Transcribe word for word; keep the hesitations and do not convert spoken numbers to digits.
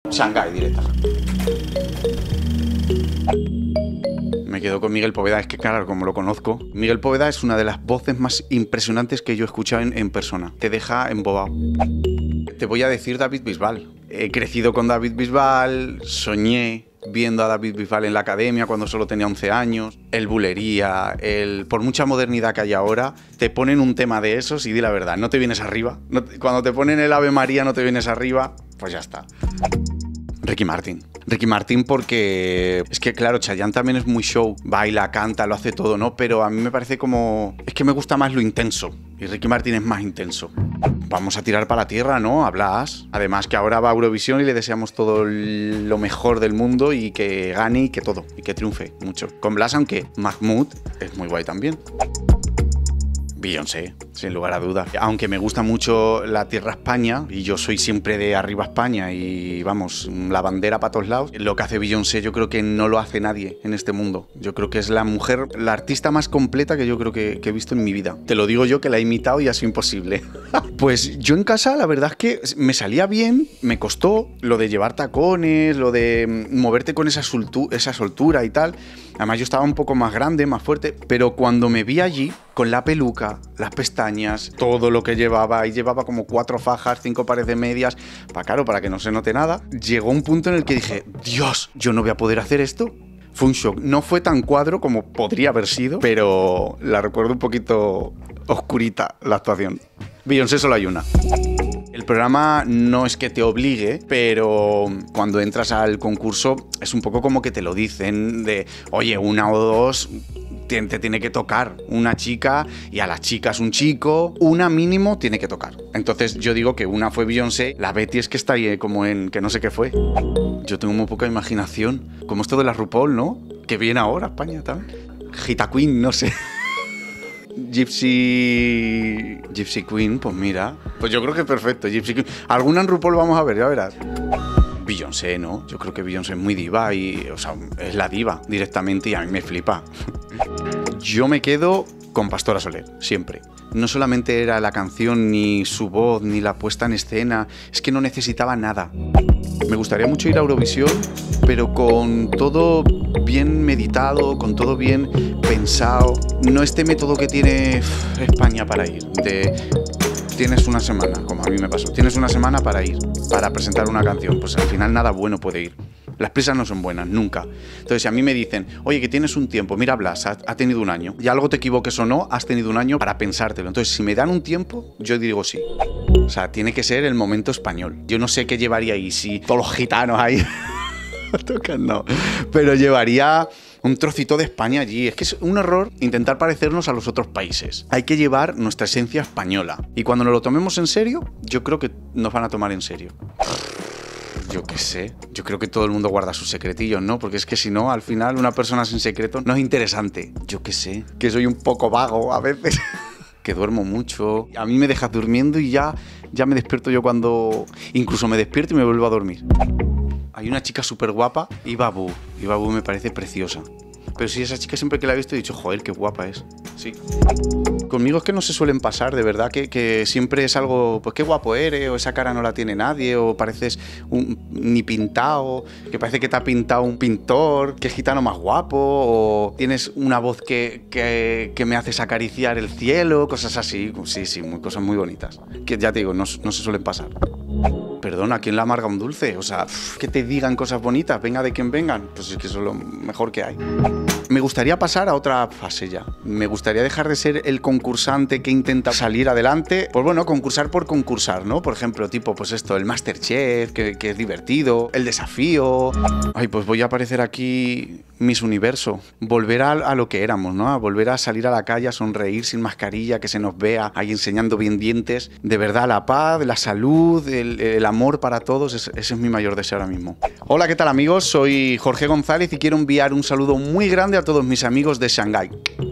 Shanghái directa. Me quedo con Miguel Poveda, es que claro, como lo conozco, Miguel Poveda es una de las voces más impresionantes que yo he escuchado en, en persona. Te deja embobado. Te voy a decir David Bisbal. He crecido con David Bisbal, soñé viendo a David Bisbal en la academia cuando solo tenía once años. El bulería, el... por mucha modernidad que hay ahora, te ponen un tema de esos y di la verdad, no te vienes arriba. No te... Cuando te ponen el Ave María no te vienes arriba, pues ya está. Ricky Martin. Ricky Martin porque es que claro, Chayanne también es muy show, baila, canta, lo hace todo, ¿no? Pero a mí me parece como... es que me gusta más lo intenso y Ricky Martin es más intenso. Vamos a tirar para la tierra, ¿no? A Blas. Además que ahora va a Eurovisión y le deseamos todo lo mejor del mundo y que gane y que todo, y que triunfe mucho. Con Blas, aunque Mahmoud es muy guay también. Beyoncé, sin lugar a dudas. Aunque me gusta mucho la tierra España, y yo soy siempre de arriba España y vamos, la bandera para todos lados, lo que hace Beyoncé yo creo que no lo hace nadie en este mundo. Yo creo que es la mujer, la artista más completa que yo creo que, que he visto en mi vida. Te lo digo yo que la he imitado y ha sido imposible. Pues yo en casa la verdad es que me salía bien, me costó lo de llevar tacones, lo de moverte con esa, soltu esa soltura y tal. Además yo estaba un poco más grande, más fuerte, pero cuando me vi allí, con la peluca, las pestañas, todo lo que llevaba, y llevaba como cuatro fajas, cinco pares de medias, para claro, para que no se note nada, llegó un punto en el que dije, Dios, ¿yo no voy a poder hacer esto? Fue un shock. No fue tan cuadro como podría haber sido, pero la recuerdo un poquito oscurita la actuación. Beyoncé solo hay una. El programa no es que te obligue, pero cuando entras al concurso es un poco como que te lo dicen de, oye, una o dos te, te tiene que tocar una chica y a las chicas un chico, una mínimo tiene que tocar. Entonces yo digo que una fue Beyoncé, la Betty es que está ahí como en que no sé qué fue. Yo tengo muy poca imaginación, como esto de la RuPaul, ¿no? Que viene ahora a España también. Gita Queen, no sé. Gypsy... Gypsy Queen, pues mira. Pues yo creo que es perfecto, Gypsy Queen. Alguna en RuPaul vamos a ver, ya verás. Beyoncé, ¿no? Yo creo que Beyoncé es muy diva y... o sea, es la diva directamente y a mí me flipa. Yo me quedo con Pastora Soler, siempre. No solamente era la canción, ni su voz, ni la puesta en escena. Es que no necesitaba nada. Me gustaría mucho ir a Eurovisión, pero con todo bien meditado, con todo bien pensado. No este método que tiene España para ir, de tienes una semana, como a mí me pasó, tienes una semana para ir, para presentar una canción. Pues al final nada bueno puede ir. Las prisas no son buenas, nunca. Entonces, si a mí me dicen, oye, que tienes un tiempo, mira, Blas, ha, ha tenido un año, y algo te equivoques o no, has tenido un año para pensártelo. Entonces, si me dan un tiempo, yo digo sí. O sea, tiene que ser el momento español. Yo no sé qué llevaría ahí, si todos los gitanos ahí tocan, no. Pero llevaría un trocito de España allí. Es que es un error intentar parecernos a los otros países. Hay que llevar nuestra esencia española. Y cuando nos lo tomemos en serio, yo creo que nos van a tomar en serio. Yo qué sé, yo creo que todo el mundo guarda sus secretillos, ¿no? Porque es que si no, al final una persona sin secreto no es interesante. Yo qué sé, que soy un poco vago a veces, que duermo mucho. A mí me dejas durmiendo y ya, ya me despierto yo cuando... incluso me despierto y me vuelvo a dormir. Hay una chica súper guapa, Ibabu. Ibabu me parece preciosa. Pero sí, esa chica siempre que la he visto he dicho, joder, qué guapa es. Sí. Conmigo es que no se suelen pasar, de verdad, que, que siempre es algo, pues qué guapo eres, o esa cara no la tiene nadie, o pareces un, ni pintado, que parece que te ha pintado un pintor, qué gitano más guapo, o tienes una voz que, que, que me haces acariciar el cielo, cosas así, sí, sí, muy, cosas muy bonitas, que ya te digo, no, no se suelen pasar. Perdona, ¿quién la amarga un dulce? O sea, que te digan cosas bonitas, venga de quien vengan, pues es que eso es lo mejor que hay. Me gustaría pasar a otra fase ya. Me gustaría dejar de ser el concursante que intenta salir adelante. Pues bueno, concursar por concursar, ¿no? Por ejemplo, tipo, pues esto, el MasterChef, que, que es divertido, el desafío. Ay, pues voy a aparecer aquí Miss Universo. Volver a, a lo que éramos, ¿no? A volver a salir a la calle, a sonreír sin mascarilla, que se nos vea ahí enseñando bien dientes. De verdad, la paz, la salud, el, el amor para todos, ese, ese es mi mayor deseo ahora mismo. Hola, ¿qué tal amigos? Soy Jorge González y quiero enviar un saludo muy grande a todos mis amigos de Shanghái.